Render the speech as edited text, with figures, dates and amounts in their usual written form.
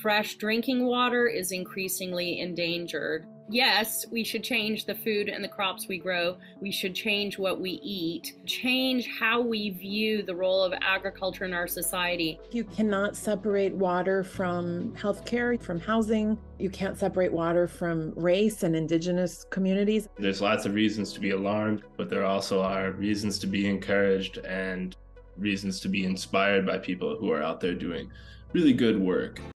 fresh drinking water is increasingly endangered. Yes, we should change the food and the crops we grow. We should change what we eat, change how we view the role of agriculture in our society. You cannot separate water from healthcare, from housing. You can't separate water from race and indigenous communities. There's lots of reasons to be alarmed, but there also are reasons to be encouraged and reasons to be inspired by people who are out there doing really good work.